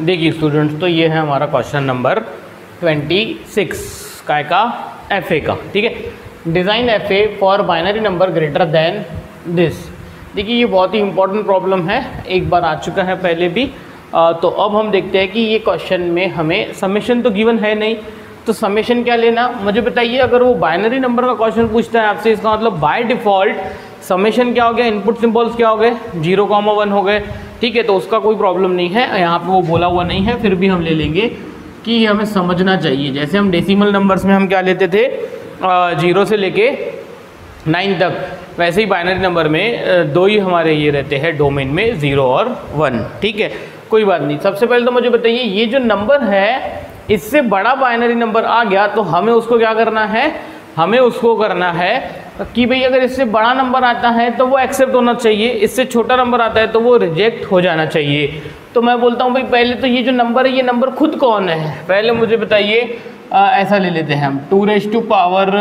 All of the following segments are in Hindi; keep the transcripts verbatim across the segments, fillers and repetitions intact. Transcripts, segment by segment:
देखिए स्टूडेंट्स, तो ये है हमारा क्वेश्चन नंबर ट्वेंटी सिक्स काय का एफ ए का। ठीक है, design F A for binary number greater than this. देखिए ये बहुत ही इंपॉर्टेंट प्रॉब्लम है, एक बार आ चुका है पहले भी। आ, तो अब हम देखते हैं कि ये क्वेश्चन में हमें समेशन तो गिवन है नहीं, तो समेशन क्या लेना मुझे बताइए। अगर वो बाइनरी नंबर का क्वेश्चन पूछता है आपसे, इसका मतलब बाय डिफ़ॉल्ट समेशन क्या हो गया, इनपुट सिंबल्स क्या हो गए, जीरो कॉमा वन हो गए। ठीक है, तो उसका कोई प्रॉब्लम नहीं है, यहाँ पे वो बोला हुआ नहीं है, फिर भी हम ले लेंगे कि हमें समझना चाहिए। जैसे हम डेसिमल नंबर्स में हम क्या लेते थे, जीरो से लेके नाइन तक, वैसे ही बाइनरी नंबर में दो ही हमारे ये रहते हैं डोमेन में, ज़ीरो और वन। ठीक है, कोई बात नहीं। सबसे पहले तो मुझे बताइए, ये जो नंबर है इससे बड़ा बाइनरी नंबर आ गया तो हमें उसको क्या करना है, हमें उसको करना है कि भाई अगर इससे बड़ा नंबर आता है तो वो एक्सेप्ट होना चाहिए, इससे छोटा नंबर आता है तो वो रिजेक्ट हो जाना चाहिए। तो मैं बोलता हूँ भाई पहले तो ये जो नंबर है ये नंबर खुद कौन है, पहले मुझे बताइए। ऐसा ले लेते हैं हम, two raise to power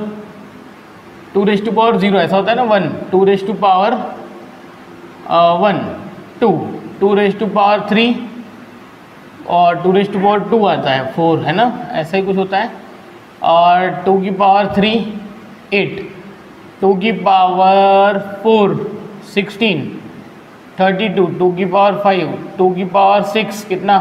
two raise to power zero, ऐसा होता है ना one, two raise to power one, two two raise to power three, और two raise to power two आता है फोर, है ना, ऐसा ही कुछ होता है। और टू की पावर थ्री एट, टू की power four sixteen, thirty two, two की पावर फाइव, टू की पावर सिक्स कितना,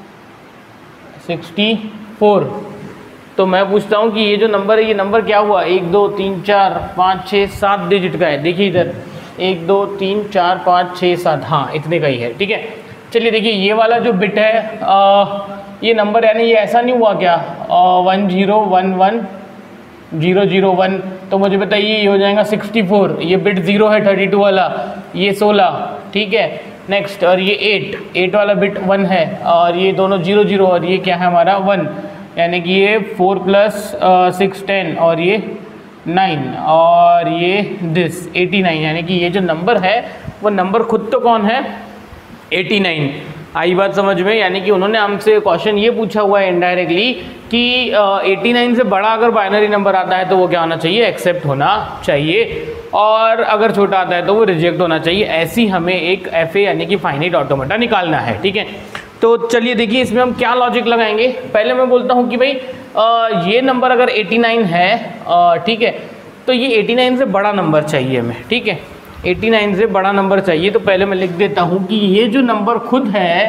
सिक्सटी फोर। तो मैं पूछता हूँ कि ये जो नंबर है ये नंबर क्या हुआ, एक दो तीन चार पाँच छः सात डिजिट का है। देखिए इधर एक दो तीन चार पाँच छः सात, हाँ इतने का ही है। ठीक है, चलिए देखिए ये वाला जो बिट है आ, ये नंबर यानी ये ऐसा नहीं हुआ क्या, one zero one one zero zero one, तो मुझे बताइए ये हो जाएगा सिक्सटी फोर। ये बिट ज़ीरो है थर्टी टू वाला, ये सोलह। ठीक है, नेक्स्ट, और ये एट, एट वाला बिट वन है, और ये दोनों जीरो जीरो, और ये क्या है हमारा वन, यानी कि ये फोर प्लस सिक्स टेन, और ये नाइन, और ये दिस एटी नाइन, यानी कि ये जो नंबर है वो नंबर खुद तो कौन है, एटी नाइन। आई बात समझ में, यानी कि उन्होंने हमसे क्वेश्चन ये पूछा हुआ है इनडायरेक्टली कि एटी नाइन से बड़ा अगर बाइनरी नंबर आता है तो वो क्या होना चाहिए, एक्सेप्ट होना चाहिए, और अगर छोटा आता है तो वो रिजेक्ट होना चाहिए। ऐसी हमें एक एफ ए यानी कि फाइनाइट ऑटोमेटा निकालना है। ठीक है, तो चलिए देखिए इसमें हम क्या लॉजिक लगाएंगे। पहले मैं बोलता हूँ कि भाई आ, ये नंबर अगर एटी नाइन है, ठीक है, तो ये एटी नाइन से बड़ा नंबर चाहिए हमें। ठीक है, एटी नाइन से बड़ा नंबर चाहिए, तो पहले मैं लिख देता हूँ कि ये जो नंबर खुद है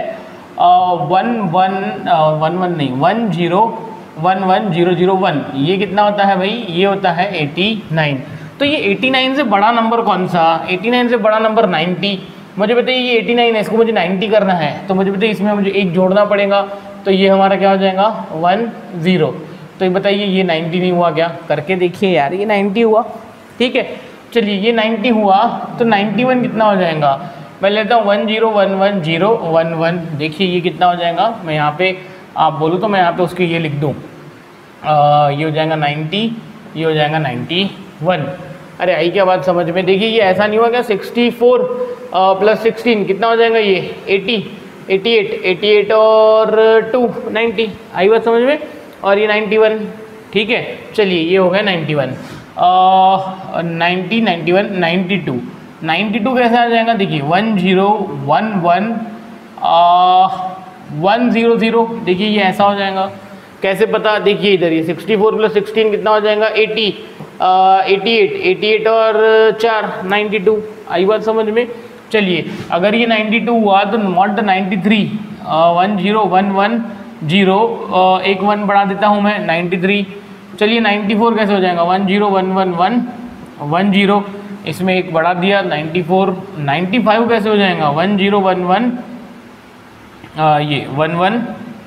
वन वन वन वन नहीं one zero one one zero zero one, ये कितना होता है भाई, ये होता है एटी नाइन। तो ये एटी नाइन से बड़ा नंबर कौन सा, एटी नाइन से बड़ा नंबर नाइन्टी। मुझे बताइए ये एटी नाइन है, इसको मुझे नाइन्टी करना है, तो मुझे बताइए इसमें मुझे एक जोड़ना पड़ेगा, तो ये हमारा क्या हो जाएगा, वन ज़ीरो। तो ये बताइए ये नाइन्टी नहीं हुआ क्या, करके देखिए यार, ये नाइन्टी हुआ। ठीक है, चलिए ये नाइन्टी हुआ, तो नाइन्टी वन कितना हो जाएगा, मैं लेता हूँ one zero one one zero one one. देखिए ये कितना हो जाएगा, मैं यहाँ पे आप बोलूँ तो मैं यहाँ पे उसके ये लिख दूँ, ये हो जाएगा नाइन्टी, ये हो जाएगा नाइन्टी वन। अरे आई क्या बात समझ में। देखिए ये ऐसा नहीं हुआ क्या, सिक्सटी फोर प्लस सिक्सटीन कितना हो जाएगा, ये eighty, eighty eight, eighty eight और टू नाइन्टी, आई बात समझ में, और ये नाइन्टी वन। ठीक है, चलिए ये हो गया ninety one, ninety, ninety one, ninety two. Ninety two कैसे आ जाएगा, देखिए one zero one one one zero zero. देखिए ये ऐसा हो जाएगा, कैसे पता, देखिए इधर ये सिक्सटी फोर प्लस सिक्सटीन कितना हो जाएगा, eighty, eighty eight, eighty eight और चार नाइन्टी टू। आई बात समझ में। चलिए अगर ये नाइन्टी टू हुआ तो not ninety three, one zero one one zero, एक वन बढ़ा देता हूँ मैं, नाइन्टी थ्री। चलिए नाइन्टी फोर कैसे हो जाएगा, one zero one one one one zero, इसमें एक बढ़ा दिया, नाइन्टी फोर। नाइन्टी फाइव कैसे हो जाएगा, वन जीरो वन वन, ये वन वन।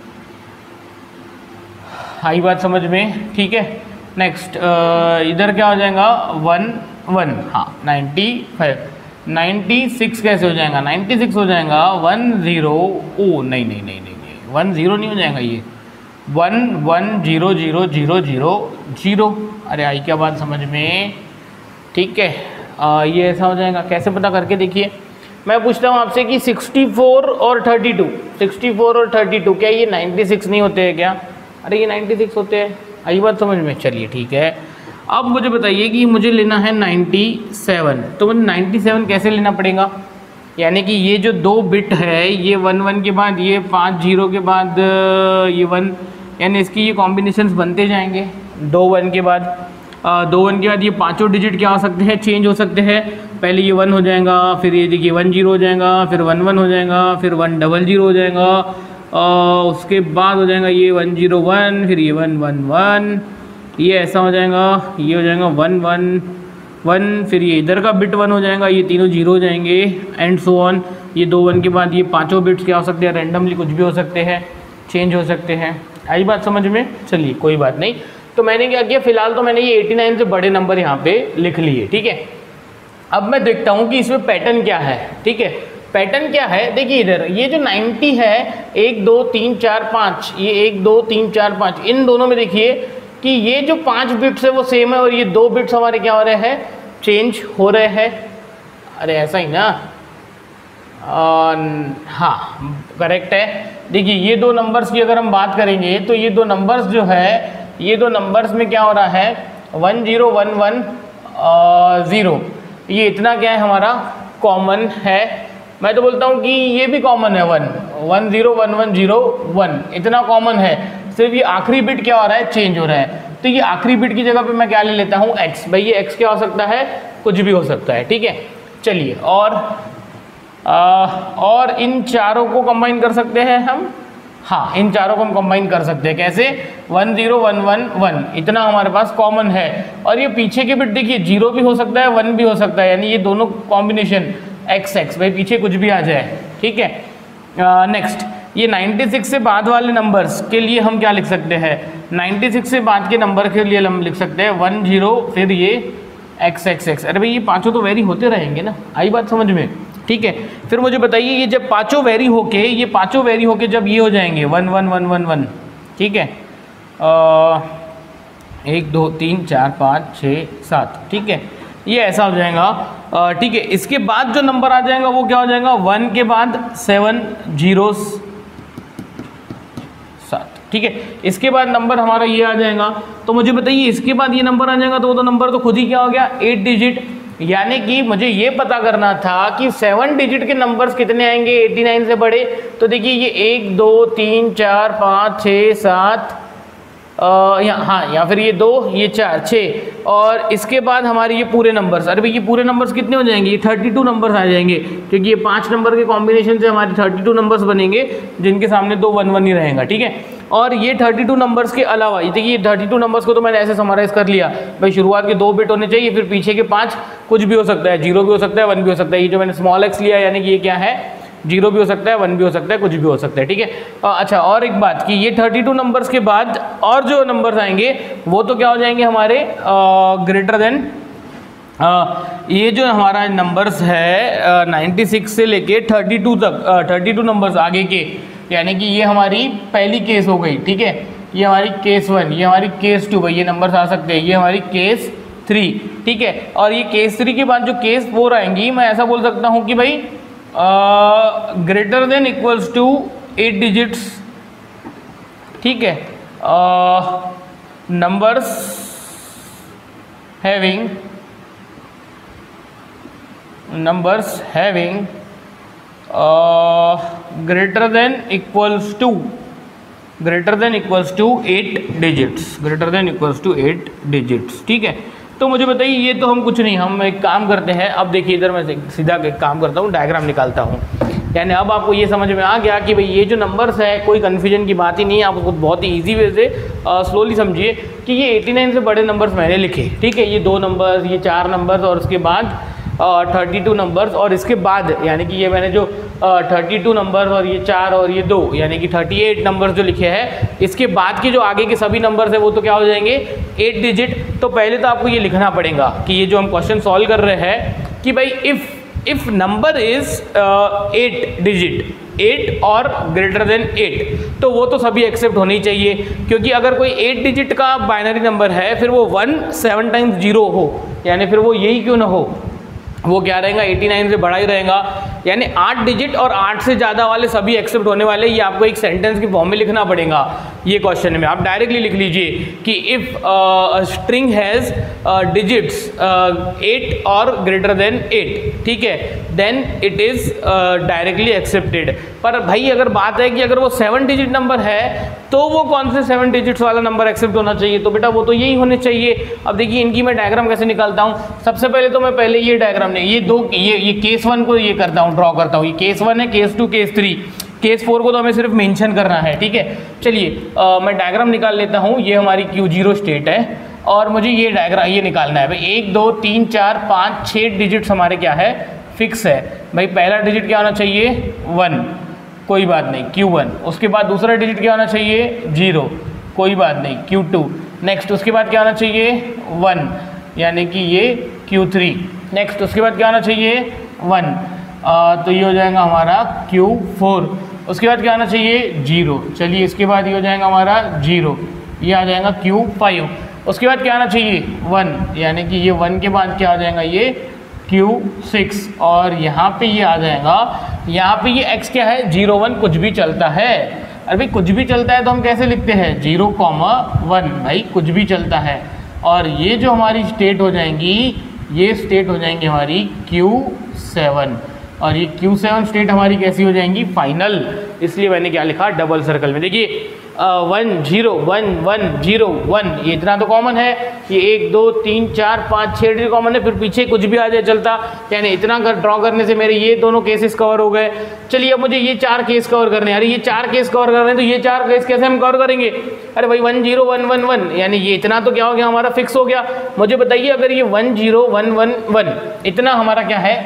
आई बात समझ में। ठीक है, नेक्स्ट इधर क्या हो जाएगा, वन वन, हाँ नाइन्टी फाइव। नाइन्टी सिक्स कैसे हो जाएगा, नाइन्टी सिक्स हो जाएगा वन ज़ीरो, ओ नहीं नहीं नहीं नहीं वन ज़ीरो नहीं हो जाएगा, ये one one zero zero zero zero zero. अरे आई क्या बात समझ में। ठीक है, आ, ये ऐसा हो जाएगा, कैसे पता करके देखिए। मैं पूछता हूँ आपसे कि सिक्सटी फोर और थर्टी टू, सिक्सटी फोर और थर्टी टू क्या ये नाइन्टी सिक्स नहीं होते हैं क्या, अरे ये नाइन्टी सिक्स होते हैं। आई बात समझ में। चलिए ठीक है, अब मुझे बताइए कि मुझे लेना है नाइन्टी सेवन, तो मुझे नाइन्टी सेवन कैसे लेना पड़ेगा। यानी कि ये जो दो बिट है, ये वन वन के बाद ये पाँच जीरो के बाद ये वन, यानी इसकी ये कॉम्बिनेशंस बनते जाएंगे। दो वन के बाद आ, दो वन के बाद ये पांचों डिजिट क्या हो सकते हैं, चेंज हो सकते हैं। पहले ये वन हो जाएगा, फिर ये देखिए वन जीरो हो जाएगा, फिर वन वन हो जाएगा, फिर वन डबल जीरो हो जाएगा, आ, उसके बाद हो जाएगा ये वन जीरो वन, फिर ये वन वन वन, ये ऐसा हो जाएगा, ये हो जाएगा वन वन वन, फिर ये इधर का बिट वन हो जाएगा, ये तीनों जीरो हो जाएंगे एंड सो ऑन। ये दो वन के बाद ये पाँचों बिट्स क्या हो सकते हैं, रैंडमली कुछ भी हो सकते हैं, चेंज हो सकते हैं। आई बात समझ में? चलिए कोई बात नहीं। तो मैंने क्या किया, फिलहाल तो मैंने ये नवासी से बड़े नंबर यहाँ पे लिख लिए, ठीक है। अब मैं देखता हूँ कि इसमें पैटर्न क्या है, ठीक है। पैटर्न क्या है, देखिए इधर ये जो नब्बे है, एक दो तीन चार पाँच, ये एक दो तीन चार पाँच, इन दोनों में देखिए कि ये जो पाँच बिट्स है वो सेम है और ये दो बिट्स हमारे क्या हो रहे हैं, चेंज हो रहे हैं। अरे ऐसा ही ना, आ, हाँ करेक्ट है। देखिए ये दो नंबर्स की अगर हम बात करेंगे तो ये दो नंबर्स जो है, ये दो नंबर्स में क्या हो रहा है, one zero one one zero, ये इतना क्या है हमारा कॉमन है। मैं तो बोलता हूँ कि ये भी कॉमन है, one one zero one one zero one, इतना कॉमन है। सिर्फ ये आखिरी बिट क्या हो रहा है, चेंज हो रहा है। तो ये आखिरी बिट की जगह पे मैं क्या ले लेता हूँ, एक्स। भाई ये एक्स क्या हो सकता है, कुछ भी हो सकता है, ठीक है। चलिए और आ, और इन चारों को कंबाइन कर सकते हैं हम, हाँ इन चारों को हम कंबाइन कर सकते हैं। कैसे, one zero one one one, इतना हमारे पास कॉमन है। और ये पीछे के बिट देखिए, जीरो भी हो सकता है, वन भी हो सकता है, यानी ये दोनों कॉम्बिनेशन एक्स एक्स, भाई पीछे कुछ भी आ जाए, ठीक है। नेक्स्ट ये छियानवे से बाद वाले नंबर्स के लिए हम क्या लिख सकते हैं, छियानवे से बाद के नंबर के लिए हम लिख सकते हैं वन जीरो, फिर ये एक्स एक्स एक्स। अरे भाई ये पाँचों तो वेरी होते रहेंगे ना, आई बात समझ में, ठीक है। फिर मुझे बताइए ये जब पाँचों वेरी होके, ये पाँचों वेरी होके जब ये हो जाएंगे one one one one one, ठीक है, आ, एक दो तीन चार पाँच छः सात, ठीक है, ये ऐसा हो जाएगा, ठीक है। इसके बाद जो नंबर आ जाएगा वो क्या हो जाएगा, वन के बाद सेवन जीरो सात, ठीक है। इसके बाद नंबर हमारा ये आ जाएगा। तो मुझे बताइए इसके बाद ये नंबर आ जाएगा तो वो तो नंबर तो खुद ही क्या हो गया, एट डिजिट। यानी कि मुझे ये पता करना था कि सेवन डिजिट के नंबर्स कितने आएंगे नवासी से बड़े। तो देखिए ये एक दो तीन चार पाँच छः सात, या हाँ या फिर ये दो, ये चार, छः, और इसके बाद हमारे ये पूरे नंबर्स। अरे भाई ये पूरे नंबर्स कितने हो जाएंगे, ये थर्टी टू नंबर्स आ जाएंगे, क्योंकि ये पांच नंबर के कॉम्बिनेशन से हमारे थर्टी टू नंबर्स बनेंगे, जिनके सामने दो वन वन ही रहेगा, ठीक है। और ये थर्टी टू नंबर्स के अलावा ये देखिए, ये थर्टी टू नंबर्स को तो मैंने ऐसे समराइज कर लिया, भाई शुरुआत के दो बिट होने चाहिए, फिर पीछे के पाँच, कुछ भी हो सकता है, जीरो भी हो सकता है, वन भी हो सकता है। ये जो मैंने स्मॉल एक्स लिया, यानी कि ये क्या है, जीरो भी हो सकता है, वन भी हो सकता है, कुछ भी हो सकता है, ठीक है। अच्छा और एक बात कि ये थर्टी टू नंबर्स के बाद और जो नंबर्स आएंगे वो तो क्या हो जाएंगे हमारे ग्रेटर देन, ये जो हमारा नंबर्स है नाइन्टी सिक्स से लेके थर्टी टू तक, थर्टी टू नंबर्स आगे के, यानी कि ये हमारी पहली केस हो गई, ठीक है। ये हमारी केस वन, ये हमारी केस टू, भाई ये नंबर्स आ सकते हैं, ये हमारी केस थ्री, ठीक है। और ये केस थ्री के बाद जो केस फोर आएंगी, मैं ऐसा बोल सकता हूँ कि भाई greater than equals to eight digits, ठीक है। Numbers having numbers having greater than equals to greater than equals to eight digits greater than equals to eight digits, ठीक है। तो मुझे बताइए ये तो हम कुछ नहीं, हम एक काम करते हैं। अब देखिए इधर मैं सीधा एक काम करता हूँ, डायग्राम निकालता हूँ, यानी अब आपको ये समझ में आ गया कि भाई ये जो नंबर्स है कोई कन्फ्यूजन की बात ही नहीं है। आप उसको बहुत ही ईजी वे से स्लोली समझिए कि ये नवासी से बड़े नंबर्स मैंने लिखे, ठीक है। ये दो नंबर्स, ये चार नंबर्स, और उसके बाद थर्टी टू नंबर्स, और इसके बाद यानी कि ये मैंने जो थर्टी टू नंबर्स और ये चार और ये दो, यानी कि थर्टी एट नंबर्स जो लिखे हैं, इसके बाद के जो आगे के सभी नंबर्स हैं वो तो क्या हो जाएंगे, एट डिजिट। तो पहले तो आपको ये लिखना पड़ेगा कि ये जो हम क्वेश्चन सॉल्व कर रहे हैं कि भाई if if number is eight digit, eight और ग्रेटर देन एट, तो वो तो सभी एक्सेप्ट होनी चाहिए, क्योंकि अगर कोई एट डिजिट का बाइनरी नंबर है फिर वो वन सेवन टाइम्स जीरो हो, यानी फिर वो यही क्यों ना हो, वो क्या रहेगा, नवासी से बड़ा ही रहेगा। यानी आठ डिजिट और आठ से ज़्यादा वाले सभी एक्सेप्ट होने वाले, ये आपको एक सेंटेंस की फॉर्म में लिखना पड़ेगा। ये क्वेश्चन में आप डायरेक्टली लिख लीजिए कि if string has digits eight और ग्रेटर देन एट, ठीक है, then it is directly accepted. पर भाई अगर बात है कि अगर वो सेवन डिजिट नंबर है तो वो कौन से सेवन डिजिट्स वाला नंबर एक्सेप्ट होना चाहिए, तो बेटा वो तो यही होने चाहिए। अब देखिए इनकी मैं डायग्राम कैसे निकालता हूँ। सबसे पहले तो मैं पहले ये डायग्राम नहीं, ये दो ये ये केस वन को ये करता हूँ, ड्रॉ करता हूँ। ये केस वन है, case two, case three, case four को तो हमें सिर्फ मेंशन करना है, ठीक है। चलिए मैं डायग्राम निकाल लेता हूँ। ये हमारी क्यू जीरो स्टेट है और मुझे ये डायग्राम ये निकालना है भाई। एक दो तीन चार पाँच छः डिजिट्स हमारे क्या है, फिक्स है भाई। पहला डिजिट क्या होना चाहिए, वन, कोई बात नहीं, क्यू वन। उसके बाद दूसरा डिजिट क्या होना चाहिए, जीरो, कोई बात नहीं, क्यू टू। नेक्स्ट उसके बाद क्या होना चाहिए, वन, यानी कि ये क्यू थ्री। नेक्स्ट उसके बाद क्या होना चाहिए, वन, आ, तो ये हो जाएगा हमारा क्यू फोर। उसके बाद क्या होना चाहिए, जीरो। चलिए इसके बाद ये हो जाएगा हमारा जीरो, ये आ जाएगा क्यू फाइव। उसके बाद क्या आना चाहिए, वन, यानी कि ये वन के बाद क्या आ जाएगा, ये क्यू सिक्स। और यहाँ पे ये आ जाएगा, यहाँ पे ये x क्या है, जीरो वन, कुछ भी चलता है। अरे भाई कुछ भी चलता है तो हम कैसे लिखते हैं, जीरो कॉमा वन, भाई कुछ भी चलता है। और ये जो हमारी स्टेट हो जाएंगी, ये स्टेट हो जाएंगी हमारी क्यू सेवन। और ये क्यू सेवन स्टेट हमारी कैसी हो जाएंगी, फाइनल। इसलिए मैंने क्या लिखा, डबल सर्कल में। देखिए one zero one one zero one, ये इतना तो कॉमन है। ये एक दो तीन चार पाँच छः डिजिट कॉमन है, फिर पीछे कुछ भी आ जाए चलता, यानी इतना कर ड्रॉ करने से मेरे ये दोनों केसेस कवर हो गए। चलिए अब मुझे ये चार केस कवर करने, अरे ये चार केस कवर कर रहे हैं तो ये चार केस कैसे हम कवर करेंगे। अरे भाई one zero one one one, यानी ये इतना तो क्या हो गया, हमारा फिक्स हो गया। मुझे बताइए अगर ये one zero one one one इतना हमारा क्या है,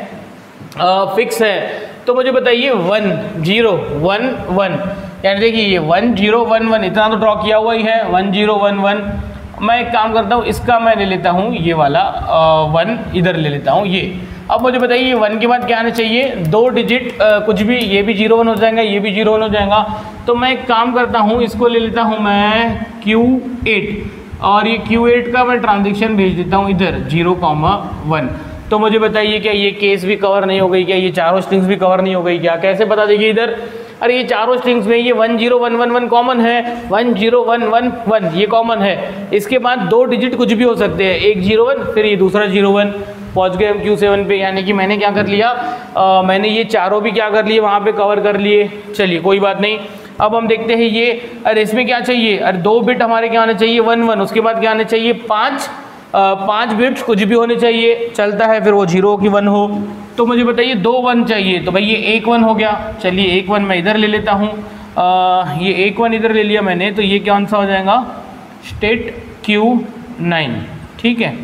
फिक्स है, तो मुझे बताइए वन जीरो वन वन, यानी देखिए ये वन जीरो वन वन इतना तो ड्रॉ किया हुआ ही है, वन जीरो वन वन। मैं एक काम करता हूँ, इसका मैं ले लेता हूँ ये वाला आ, वन इधर ले लेता हूँ ये। अब मुझे बताइए वन के बाद क्या आना चाहिए, दो डिजिट आ, कुछ भी, ये भी जीरो वन हो जाएगा, ये भी जीरो वन हो जाएगा। तो मैं एक काम करता हूँ, इसको ले लेता हूँ मैं क्यू एट, और ये क्यू एट का मैं ट्रांजेक्शन भेज देता हूँ इधर जीरो कॉमा वन। तो मुझे बताइए क्या ये केस भी कवर नहीं हो गई क्या, ये चारों स्ट्रिंग्स भी कवर नहीं हो गई क्या, कैसे पता देखिए इधर। अरे ये चारों स्ट्रिंग्स में ये one zero one one one common है, one zero one one one ये कॉमन है। इसके बाद दो डिजिट कुछ भी हो सकते हैं, एक जीरो वन फिर ये दूसरा जीरो वन। पहुँच गए हम क्यू सेवन पे, यानी कि मैंने क्या कर लिया, आ, मैंने ये चारों भी क्या कर लिए, वहाँ पे कवर कर लिए। चलिए कोई बात नहीं। अब हम देखते हैं ये, अरे इसमें क्या चाहिए, अरे दो बिट हमारे क्या आने चाहिए, वन वन। उसके बाद क्या आने चाहिए, पाँच पाँच बिट्स कुछ भी होने चाहिए, चलता है, फिर वो जीरो की वन हो। तो मुझे बताइए दो वन चाहिए, तो भाई ये एक वन हो गया। चलिए एक वन मैं इधर ले लेता हूँ, ये एक वन इधर ले लिया मैंने, तो ये कौन सा हो जाएगा, स्टेट क्यू नाइन, ठीक है।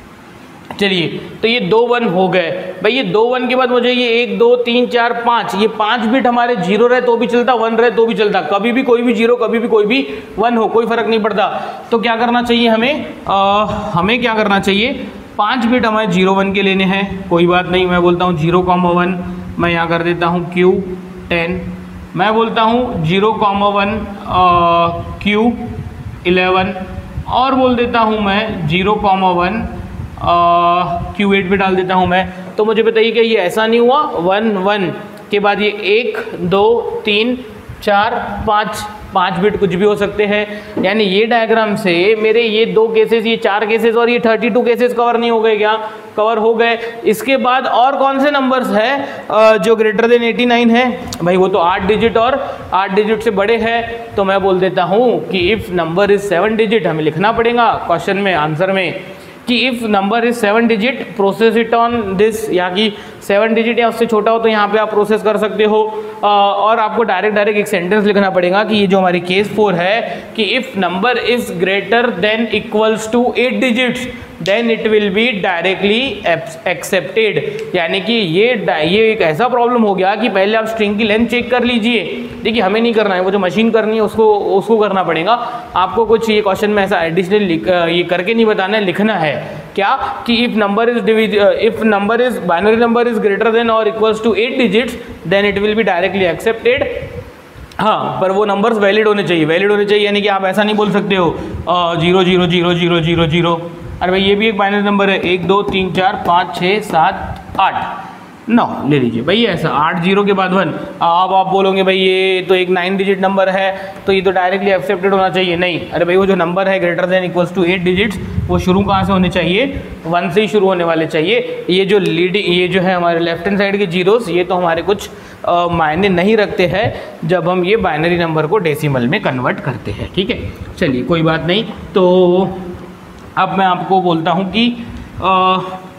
चलिए तो ये दो वन हो गए भाई। ये दो वन के बाद मुझे ये एक दो तीन चार पाँच, ये पाँच बिट हमारे जीरो रहे तो भी चलता, वन रहे तो भी चलता, कभी भी कोई भी जीरो, कभी भी कोई भी वन हो, कोई फर्क नहीं पड़ता। तो क्या करना चाहिए हमें, आ, हमें क्या करना चाहिए, पाँच बिट हमारे जीरो वन के लेने हैं। कोई बात नहीं, मैं बोलता हूँ जीरो कॉमा वन, मैं यहाँ कर देता हूँ क्यू टेन। मैं बोलता हूँ zero comma one Q eleven, और बोल देता हूँ मैं zero comma one Q eight पे डाल देता हूँ मैं। तो मुझे बताइए कि ये ऐसा नहीं हुआ, वन वन के बाद ये एक दो तीन चार पाँच, पाँच बिट कुछ भी हो सकते हैं। यानी ये डायग्राम से मेरे ये दो केसेस, ये चार केसेस और ये थर्टी टू केसेस कवर नहीं हो गए क्या, कवर हो गए। इसके बाद और कौन से नंबर्स है जो ग्रेटर देन एटी नाइन है, भाई वो तो आठ डिजिट और आठ डिजिट से बड़े हैं। तो मैं बोल देता हूँ कि if number is seven digit, हमें लिखना पड़ेगा क्वेश्चन में आंसर में कि if number is seven digit process it on this, या कि सेवन डिजिट या उससे छोटा हो तो यहाँ पे आप प्रोसेस कर सकते हो। आ, और आपको डायरेक्ट डायरेक्ट एक सेंटेंस लिखना पड़ेगा कि ये जो हमारी केस फोर है कि if number is greater than equals to eight digits then it will be directly accepted. यानी कि ये ये एक ऐसा प्रॉब्लम हो गया कि पहले आप स्ट्रिंग की लेंथ चेक कर लीजिए। देखिए हमें नहीं करना है, वो जो मशीन करनी है उसको उसको करना पड़ेगा आपको। कुछ ये क्वेश्चन में ऐसा एडिशनल ये करके नहीं बताना है, लिखना है क्या कि if number is divides if number is binary number is greater than और equals to eight digits then it will be directly accepted. हाँ, पर वो नंबर्स वैलिड होने चाहिए, वैलिड होने चाहिए, यानी कि आप ऐसा नहीं बोल सकते हो zero zero zero zero zero zero. अरे भाई ये भी एक बाइनरी नंबर है, एक दो तीन चार पाँच छः सात आठ, नौ ले लीजिए भाई, ऐसा आठ जीरो के बाद वन। अब आप बोलोगे भाई ये तो एक नाइन डिजिट नंबर है तो ये तो डायरेक्टली एक्सेप्टेड होना चाहिए। नहीं, अरे भाई वो जो नंबर है greater than equals to eight digits, वो शुरू कहाँ से होने चाहिए? वन से ही शुरू होने वाले चाहिए। ये जो लीडिंग, ये जो है हमारे लेफ्ट हैंड साइड के जीरोस, ये तो हमारे कुछ मायने नहीं रखते हैं जब हम ये बाइनरी नंबर को डेसिमल में कन्वर्ट करते हैं। ठीक है, चलिए कोई बात नहीं। तो अब मैं आपको बोलता हूँ कि आ,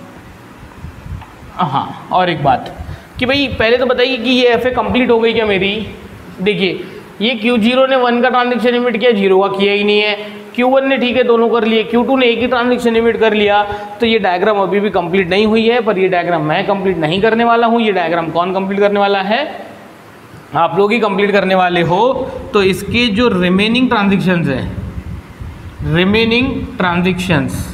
हाँ और एक बात कि भाई पहले तो बताइए कि ये एफ ए कंप्लीट हो गई क्या मेरी? देखिए ये क्यू जीरो ने वन का ट्रांजेक्शन इमिट किया, जीरो का किया ही नहीं है। क्यू वन ने ठीक है दोनों कर लिए, क्यू टू ने एक ही ट्रांजेक्शन इमिट कर लिया। तो ये डायग्राम अभी भी कंप्लीट नहीं हुई है, पर ये डायग्राम मैं कंप्लीट नहीं करने वाला हूँ। ये डायग्राम कौन कंप्लीट करने वाला है? आप लोग ही कंप्लीट करने वाले हो। तो इसके जो रिमेनिंग ट्रांजेक्शन्स है, remaining transactions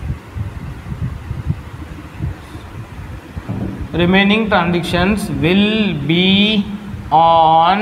remaining transactions will be on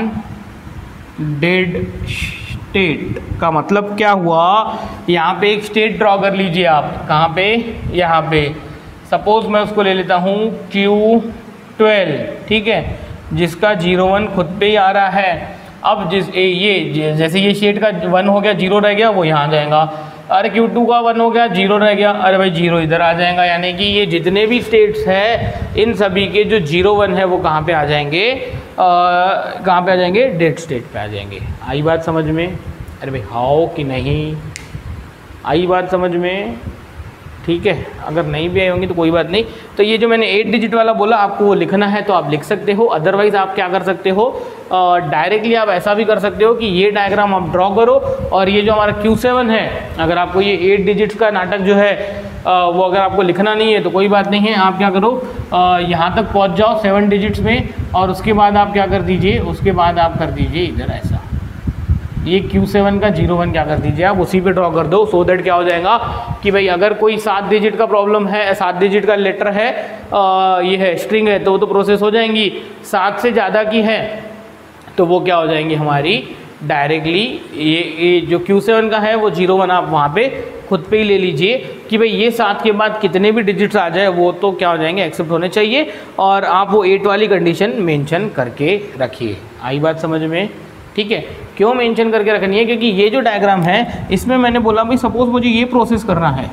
dead state। का मतलब क्या हुआ? यहाँ पे एक स्टेट ड्रॉ कर लीजिए आप। कहाँ पे? यहाँ पे। सपोज मैं उसको ले लेता हूँ क्यू ट्वेल्व, ठीक है, जिसका जीरो वन खुद पे ही आ रहा है। अब जिस ए, ये जैसे ये स्टेट का वन हो गया, जीरो रह गया, वो यहाँ जाएगा। अरे क्यू टू का वन हो गया, जीरो रह गया, अरे भाई जीरो इधर आ जाएगा। यानी कि ये जितने भी स्टेट्स हैं इन सभी के जो जीरो वन है वो कहाँ पे आ जाएंगे? कहाँ पे आ जाएंगे? डेड स्टेट पे आ जाएंगे। आई बात समझ में? अरे भाई हाउ कि नहीं आई बात समझ में? ठीक है, अगर नहीं भी आई होंगी तो कोई बात नहीं। तो ये जो मैंने एट डिजिट वाला बोला आपको वो लिखना है तो आप लिख सकते हो। अदरवाइज़ आप क्या कर सकते हो, डायरेक्टली आप ऐसा भी कर सकते हो कि ये डायग्राम आप ड्रॉ करो और ये जो हमारा क्यू सेवन है, अगर आपको ये एट डिजिट्स का नाटक जो है आ, वो अगर आपको लिखना नहीं है तो कोई बात नहीं है। आप क्या करो, यहाँ तक पहुँच जाओ सेवन डिजिट्स में और उसके बाद आप क्या कर दीजिए, उसके बाद आप कर दीजिए इधर ऐसा, ये क्यू सेवन का जीरो वन क्या कर दीजिए आप उसी पे ड्रॉ कर दो। सो दैट क्या हो जाएगा कि भाई अगर कोई सात डिजिट का प्रॉब्लम है, सात डिजिट का लेटर है, आ, ये है स्ट्रिंग है, तो वो तो प्रोसेस हो जाएंगी। सात से ज़्यादा की है तो वो क्या हो जाएंगी हमारी डायरेक्टली, ये ये जो क्यू सेवन का है वो जीरो वन आप वहाँ पे खुद पे ही ले लीजिए कि भाई ये सात के बाद कितने भी डिजिट्स आ जाए वो तो क्या हो जाएंगे, एक्सेप्ट होने चाहिए। और आप वो एट वाली कंडीशन मेंशन करके रखिए। आई बात समझ में? ठीक है, क्यों मेंशन करके रखनी है? क्योंकि ये जो डायग्राम है इसमें मैंने बोला भाई सपोज मुझे ये प्रोसेस करना है,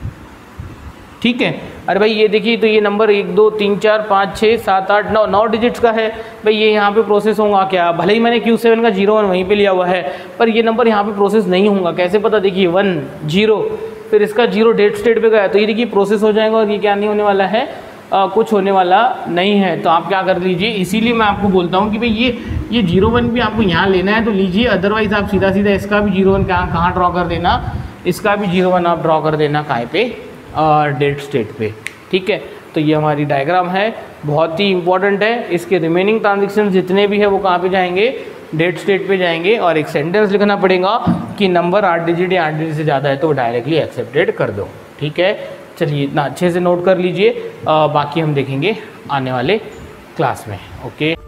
ठीक है। अरे भाई ये देखिए तो ये नंबर एक दो तीन चार पाँच छः सात आठ नौ नौ डिजिट्स का है भाई, ये यहाँ पे प्रोसेस होगा क्या? भले ही मैंने क्यू सेवन का जीरो वन वहीं पे लिया हुआ है पर ये नंबर यहाँ पे प्रोसेस नहीं होगा। कैसे पता? देखिए वन जीरो फिर इसका जीरो डेट स्टेट पे गया तो ये देखिए प्रोसेस हो जाएगा और ये क्या नहीं होने वाला है, आ, कुछ होने वाला नहीं है। तो आप क्या कर लीजिए, इसीलिए मैं आपको बोलता हूँ कि भाई ये ये जीरो वन भी आपको यहाँ लेना है तो लीजिए, अदरवाइज़ आप सीधा सीधा इसका भी जीरो वन कहाँ कहाँ ड्रॉ कर देना, इसका भी जीरो वन आप ड्रॉ कर देना काय पे, डेट स्टेट पे। ठीक है, तो ये हमारी डायग्राम है, बहुत ही इंपॉर्टेंट है। इसके रिमेनिंग ट्रांजेक्शन जितने भी है वो कहाँ पे जाएंगे, डेट स्टेट पे जाएंगे। और एक सेंटेंस लिखना पड़ेगा कि नंबर आठ डिजिट या आठ डिजिट से ज़्यादा है तो डायरेक्टली एक्सेप्टेड कर दो। ठीक है, चलिए इतना अच्छे से नोट कर लीजिए, बाकी हम देखेंगे आने वाले क्लास में। ओके।